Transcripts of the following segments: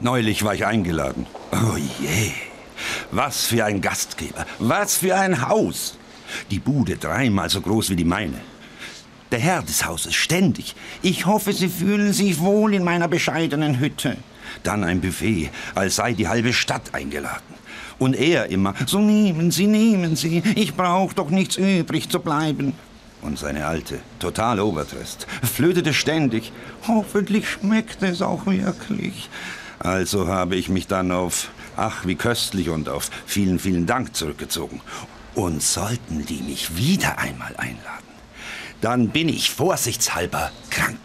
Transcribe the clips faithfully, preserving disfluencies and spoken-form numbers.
Neulich war ich eingeladen. Oh je, was für ein Gastgeber, was für ein Haus. Die Bude dreimal so groß wie die meine. Der Herr des Hauses ständig. Ich hoffe, Sie fühlen sich wohl in meiner bescheidenen Hütte. Dann ein Buffet, als sei die halbe Stadt eingeladen. Und er immer, so nehmen Sie, nehmen Sie, ich brauche doch nichts übrig zu bleiben. Und seine Alte, total Obertrest, flötete ständig, hoffentlich schmeckt es auch wirklich. Also habe ich mich dann auf, ach wie köstlich und auf vielen, vielen Dank zurückgezogen. Und sollten die mich wieder einmal einladen, dann bin ich vorsichtshalber krank.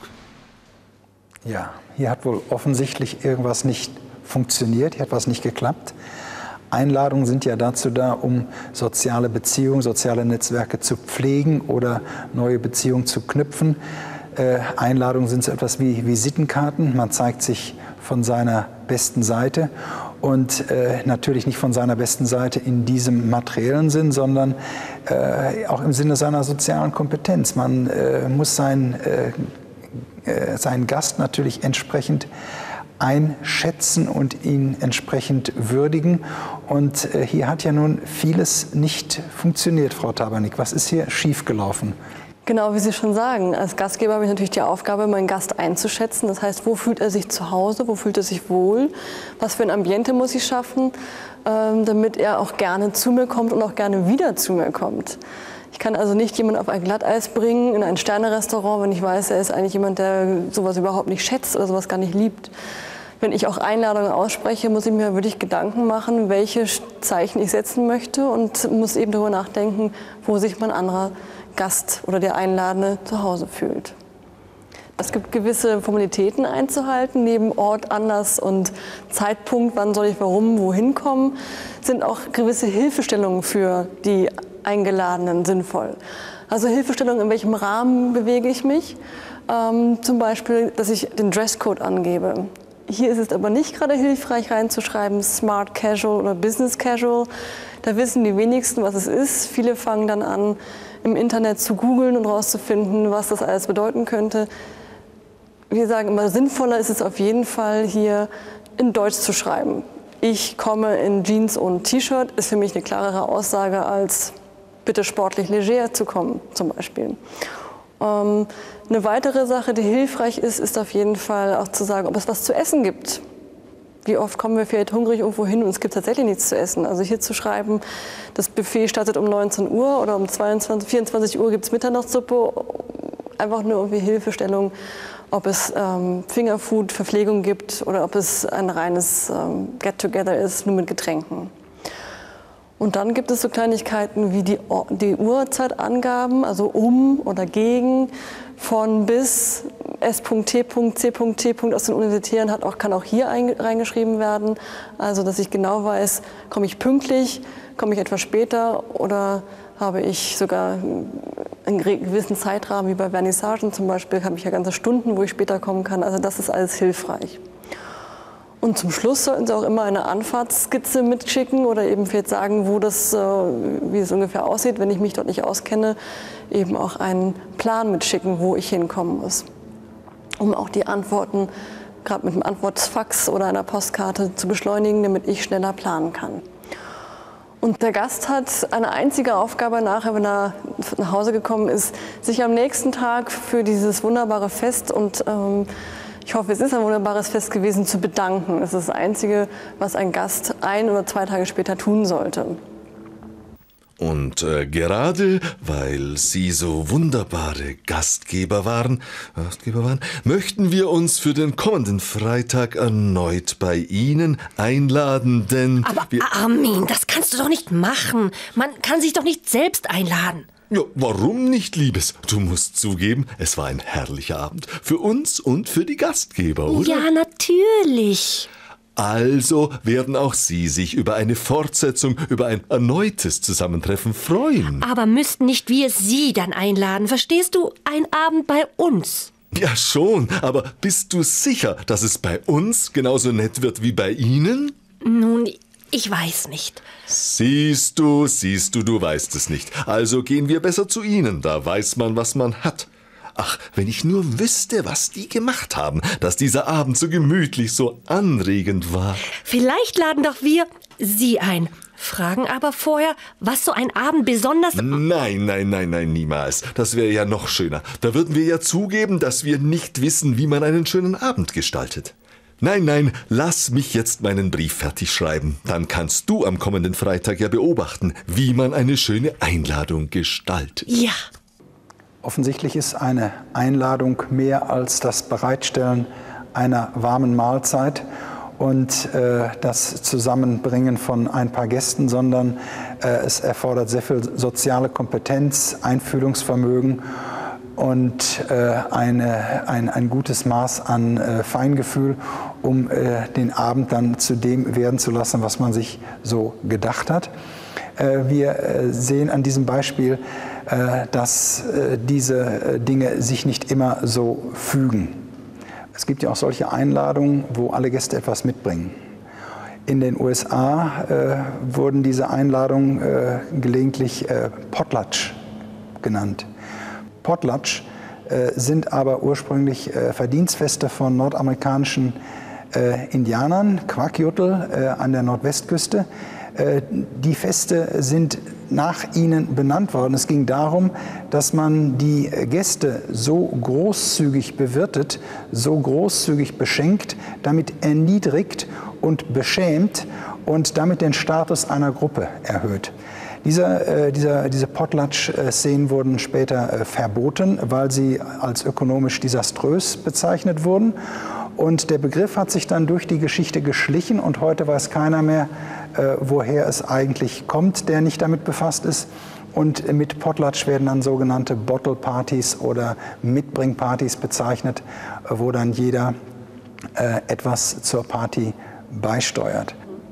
Ja, hier hat wohl offensichtlich irgendwas nicht funktioniert, hier hat was nicht geklappt. Einladungen sind ja dazu da, um soziale Beziehungen, soziale Netzwerke zu pflegen oder neue Beziehungen zu knüpfen. Äh, Einladungen sind so etwas wie Visitenkarten. Man zeigt sich von seiner besten Seite und äh, natürlich nicht von seiner besten Seite in diesem materiellen Sinn, sondern äh, auch im Sinne seiner sozialen Kompetenz. Man äh, muss sein, äh, äh, seinen Gast natürlich entsprechend einschätzen und ihn entsprechend würdigen. Und äh, hier hat ja nun vieles nicht funktioniert, Frau Tabernik. Was ist hier schiefgelaufen? Genau, wie Sie schon sagen, als Gastgeber habe ich natürlich die Aufgabe, meinen Gast einzuschätzen. Das heißt, wo fühlt er sich zu Hause, wo fühlt er sich wohl, was für ein Ambiente muss ich schaffen, ähm, damit er auch gerne zu mir kommt und auch gerne wieder zu mir kommt. Ich kann also nicht jemanden auf ein Glatteis bringen, in ein Sterne-Restaurant, wenn ich weiß, er ist eigentlich jemand, der sowas überhaupt nicht schätzt oder sowas gar nicht liebt. Wenn ich auch Einladungen ausspreche, muss ich mir wirklich Gedanken machen, welche Zeichen ich setzen möchte und muss eben darüber nachdenken, wo sich mein anderer Gast oder der Einladende zu Hause fühlt. Es gibt gewisse Formalitäten einzuhalten, neben Ort, Anlass und Zeitpunkt, wann soll ich warum, wohin kommen, sind auch gewisse Hilfestellungen für die Eingeladenen sinnvoll. Also Hilfestellungen, in welchem Rahmen bewege ich mich, ähm, zum Beispiel, dass ich den Dresscode angebe. Hier ist es aber nicht gerade hilfreich reinzuschreiben, Smart Casual oder Business Casual. Da wissen die wenigsten, was es ist. Viele fangen dann an, im Internet zu googeln und rauszufinden, was das alles bedeuten könnte. Wir sagen immer, sinnvoller ist es auf jeden Fall, hier in Deutsch zu schreiben. Ich komme in Jeans und T-Shirt, ist für mich eine klarere Aussage als bitte sportlich leger zu kommen, zum Beispiel. Ähm, eine weitere Sache, die hilfreich ist, ist auf jeden Fall auch zu sagen, ob es was zu essen gibt. Wie oft kommen wir vielleicht hungrig irgendwo hin und es gibt tatsächlich nichts zu essen. Also hier zu schreiben, das Buffet startet um neunzehn Uhr oder um zweiundzwanzig, vierundzwanzig Uhr gibt es Mitternachtssuppe. Einfach nur irgendwie Hilfestellung, ob es ähm, Fingerfood, Verpflegung gibt oder ob es ein reines ähm, Get-Together ist, nur mit Getränken. Und dann gibt es so Kleinigkeiten wie die, die Uhrzeitangaben, also um oder gegen, von bis, S.T. C.T. aus den Universitären hat auch, kann auch hier ein, reingeschrieben werden. Also dass ich genau weiß, komme ich pünktlich, komme ich etwas später oder habe ich sogar einen gewissen Zeitrahmen, wie bei Vernissagen zum Beispiel, habe ich ja ganze Stunden, wo ich später kommen kann. Also das ist alles hilfreich. Und zum Schluss sollten Sie auch immer eine Anfahrtsskizze mitschicken oder eben vielleicht sagen, wo das, wie es ungefähr aussieht, wenn ich mich dort nicht auskenne, eben auch einen Plan mitschicken, wo ich hinkommen muss, um auch die Antworten, gerade mit einem Antwortfax oder einer Postkarte zu beschleunigen, damit ich schneller planen kann. Und der Gast hat eine einzige Aufgabe nachher, wenn er nach Hause gekommen ist, sich am nächsten Tag für dieses wunderbare Fest und ähm, ich hoffe, es ist ein wunderbares Fest gewesen, zu bedanken. Das ist das Einzige, was ein Gast ein oder zwei Tage später tun sollte. Und äh, gerade weil Sie so wunderbare Gastgeber waren, Gastgeber waren, möchten wir uns für den kommenden Freitag erneut bei Ihnen einladen, denn... Aber wir Armin, das kannst du doch nicht machen. Man kann sich doch nicht selbst einladen. Ja, warum nicht, Liebes? Du musst zugeben, es war ein herrlicher Abend. Für uns und für die Gastgeber, oder? Ja, natürlich. Also werden auch Sie sich über eine Fortsetzung, über ein erneutes Zusammentreffen freuen. Aber müssten nicht wir Sie dann einladen? Verstehst du? Ein Abend bei uns. Ja schon, aber bist du sicher, dass es bei uns genauso nett wird wie bei Ihnen? Nun, ich weiß nicht. Siehst du, siehst du, du weißt es nicht. Also gehen wir besser zu Ihnen, da weiß man, was man hat. Ach, wenn ich nur wüsste, was die gemacht haben, dass dieser Abend so gemütlich, so anregend war. Vielleicht laden doch wir Sie ein. Fragen aber vorher, was so ein Abend besonders... Nein, nein, nein, nein, niemals. Das wäre ja noch schöner. Da würden wir ja zugeben, dass wir nicht wissen, wie man einen schönen Abend gestaltet. Nein, nein, lass mich jetzt meinen Brief fertig schreiben. Dann kannst du am kommenden Freitag ja beobachten, wie man eine schöne Einladung gestaltet. Ja. Offensichtlich ist eine Einladung mehr als das Bereitstellen einer warmen Mahlzeit und äh, das Zusammenbringen von ein paar Gästen, sondern äh, es erfordert sehr viel soziale Kompetenz, Einfühlungsvermögen und äh, eine, ein, ein gutes Maß an äh, Feingefühl, um äh, den Abend dann zu dem werden zu lassen, was man sich so gedacht hat. Äh, wir äh, sehen an diesem Beispiel, äh, dass äh, diese äh, Dinge sich nicht immer so fügen. Es gibt ja auch solche Einladungen, wo alle Gäste etwas mitbringen. In den U S A äh, wurden diese Einladungen äh, gelegentlich äh, Potlatch genannt. Potlatch äh, sind aber ursprünglich äh, Verdienstfeste von nordamerikanischen äh, Indianern, Kwakiutl äh, an der Nordwestküste. Äh, die Feste sind nach ihnen benannt worden. Es ging darum, dass man die Gäste so großzügig bewirtet, so großzügig beschenkt, damit erniedrigt und beschämt und damit den Status einer Gruppe erhöht. Diese, äh, diese, diese Potlatch-Szenen wurden später äh, verboten, weil sie als ökonomisch desaströs bezeichnet wurden. Und der Begriff hat sich dann durch die Geschichte geschlichen und heute weiß keiner mehr, äh, woher es eigentlich kommt, der nicht damit befasst ist. Und mit Potlatch werden dann sogenannte Bottle Partys oder Mitbringpartys bezeichnet, wo dann jeder äh, etwas zur Party beisteuert.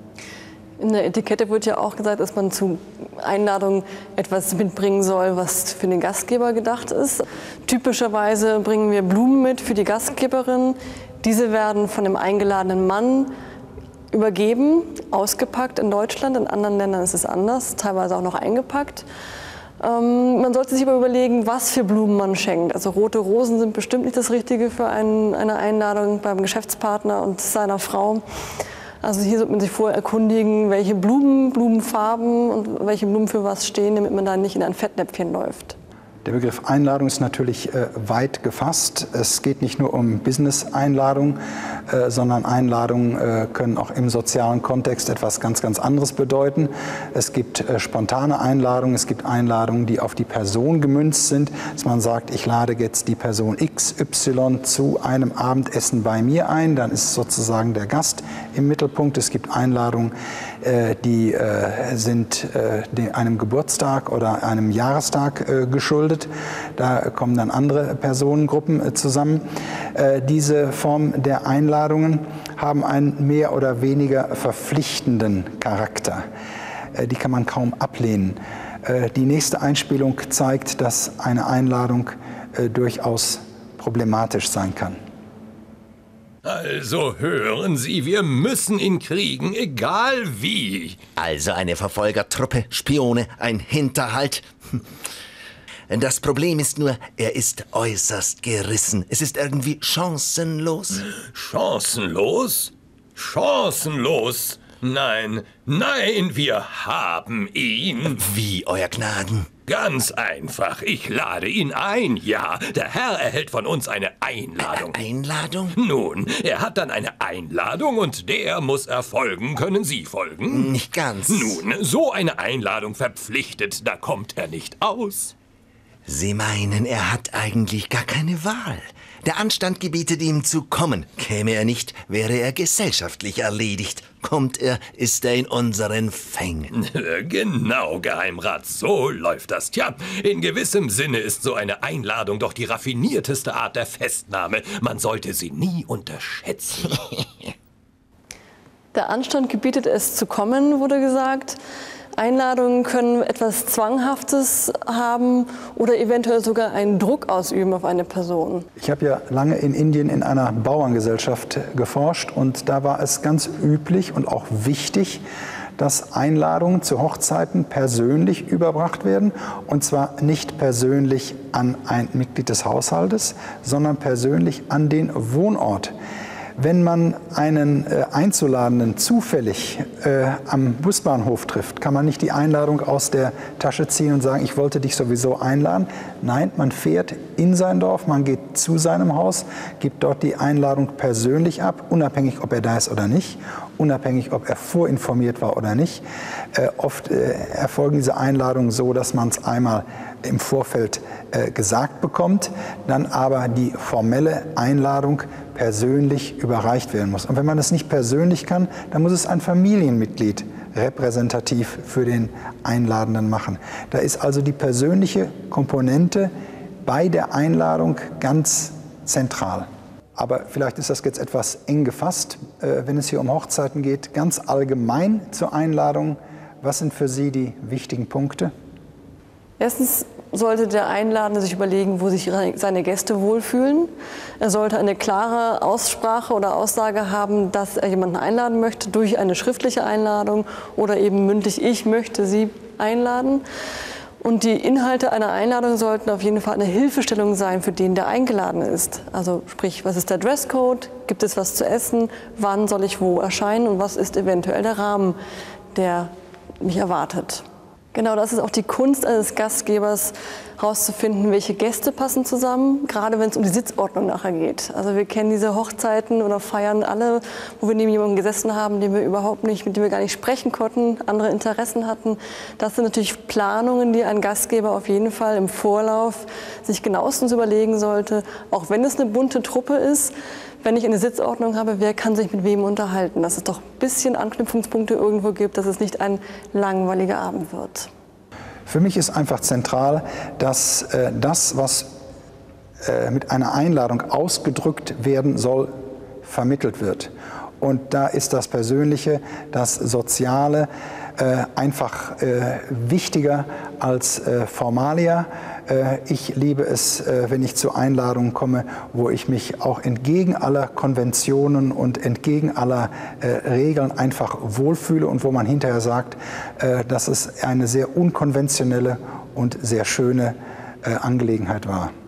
In der Etikette wird ja auch gesagt, dass man zu Einladungen etwas mitbringen soll, was für den Gastgeber gedacht ist. Typischerweise bringen wir Blumen mit für die Gastgeberin. Diese werden von dem eingeladenen Mann übergeben, ausgepackt in Deutschland. In anderen Ländern ist es anders, teilweise auch noch eingepackt. Ähm, man sollte sich aber überlegen, was für Blumen man schenkt. Also rote Rosen sind bestimmt nicht das Richtige für ein, eine Einladung beim Geschäftspartner und seiner Frau. Also hier sollte man sich vorher erkundigen, welche Blumen, Blumenfarben und welche Blumen für was stehen, damit man da nicht in ein Fettnäpfchen läuft. Der Begriff Einladung ist natürlich äh, weit gefasst. Es geht nicht nur um Business-Einladungen, äh, sondern Einladungen äh, können auch im sozialen Kontext etwas ganz, ganz anderes bedeuten. Es gibt äh, spontane Einladungen, es gibt Einladungen, die auf die Person gemünzt sind, dass man sagt, ich lade jetzt die Person X Y zu einem Abendessen bei mir ein, dann ist sozusagen der Gast im Mittelpunkt. Es gibt Einladungen, äh, die äh, sind äh, dem, einem Geburtstag oder einem Jahrestag äh, geschuldet. Da kommen dann andere Personengruppen zusammen. Äh, diese Form der Einladungen haben einen mehr oder weniger verpflichtenden Charakter. Äh, die kann man kaum ablehnen. Äh, die nächste Einspielung zeigt, dass eine Einladung äh, durchaus problematisch sein kann. Also hören Sie, wir müssen ihn kriegen, egal wie. Also eine Verfolgertruppe, Spione, ein Hinterhalt. Das Problem ist nur, er ist äußerst gerissen. Es ist irgendwie chancenlos. Chancenlos? Chancenlos? Nein, nein, wir haben ihn. Wie, Euer Gnaden? Ganz einfach. Ich lade ihn ein, ja. Der Herr erhält von uns eine Einladung. Eine Einladung? Nun, er hat dann eine Einladung und der muss erfolgen. Können Sie folgen? Nicht ganz. Nun, so eine Einladung verpflichtet, da kommt er nicht aus. Sie meinen, er hat eigentlich gar keine Wahl. Der Anstand gebietet ihm zu kommen. Käme er nicht, wäre er gesellschaftlich erledigt. Kommt er, ist er in unseren Fängen. Genau, Geheimrat, so läuft das. Tja, in gewissem Sinne ist so eine Einladung doch die raffinierteste Art der Festnahme. Man sollte sie nie unterschätzen. Der Anstand gebietet es zu kommen, wurde gesagt. Einladungen können etwas Zwanghaftes haben oder eventuell sogar einen Druck ausüben auf eine Person. Ich habe ja lange in Indien in einer Bauerngesellschaft geforscht und da war es ganz üblich und auch wichtig, dass Einladungen zu Hochzeiten persönlich überbracht werden. Und zwar nicht persönlich an ein Mitglied des Haushaltes, sondern persönlich an den Wohnort. Wenn man einen äh, Einzuladenden zufällig äh, am Busbahnhof trifft, kann man nicht die Einladung aus der Tasche ziehen und sagen, ich wollte dich sowieso einladen. Nein, man fährt in sein Dorf, man geht zu seinem Haus, gibt dort die Einladung persönlich ab, unabhängig, ob er da ist oder nicht, unabhängig, ob er vorinformiert war oder nicht. Äh, oft äh, erfolgen diese Einladungen so, dass man es einmal im Vorfeld äh, gesagt bekommt, dann aber die formelle Einladung persönlich überreicht werden muss. Und wenn man das nicht persönlich kann, dann muss es ein Familienmitglied repräsentativ für den Einladenden machen. Da ist also die persönliche Komponente bei der Einladung ganz zentral. Aber vielleicht ist das jetzt etwas eng gefasst, äh, wenn es hier um Hochzeiten geht. Ganz allgemein zur Einladung, was sind für Sie die wichtigen Punkte? Erstens sollte der Einladende sich überlegen, wo sich seine Gäste wohlfühlen. Er sollte eine klare Aussprache oder Aussage haben, dass er jemanden einladen möchte durch eine schriftliche Einladung oder eben mündlich, ich möchte Sie einladen. Und die Inhalte einer Einladung sollten auf jeden Fall eine Hilfestellung sein für den, der eingeladen ist. Also sprich, was ist der Dresscode, gibt es was zu essen, wann soll ich wo erscheinen und was ist eventuell der Rahmen, der mich erwartet. Genau, das ist auch die Kunst eines Gastgebers, herauszufinden, welche Gäste passen zusammen, gerade wenn es um die Sitzordnung nachher geht. Also wir kennen diese Hochzeiten oder Feiern alle, wo wir neben jemandem gesessen haben, den wir überhaupt nicht, mit dem wir gar nicht sprechen konnten, andere Interessen hatten. Das sind natürlich Planungen, die ein Gastgeber auf jeden Fall im Vorlauf sich genauestens überlegen sollte, auch wenn es eine bunte Truppe ist. Wenn ich eine Sitzordnung habe, wer kann sich mit wem unterhalten, dass es doch ein bisschen Anknüpfungspunkte irgendwo gibt, dass es nicht ein langweiliger Abend wird. Für mich ist einfach zentral, dass äh, das, was äh, mit einer Einladung ausgedrückt werden soll, vermittelt wird. Und da ist das Persönliche, das Soziale äh, einfach äh, wichtiger als äh, Formalia. Äh, ich liebe es, äh, wenn ich zu Einladungen komme, wo ich mich auch entgegen aller Konventionen und entgegen aller äh, Regeln einfach wohlfühle und wo man hinterher sagt, äh, dass es eine sehr unkonventionelle und sehr schöne äh, Angelegenheit war.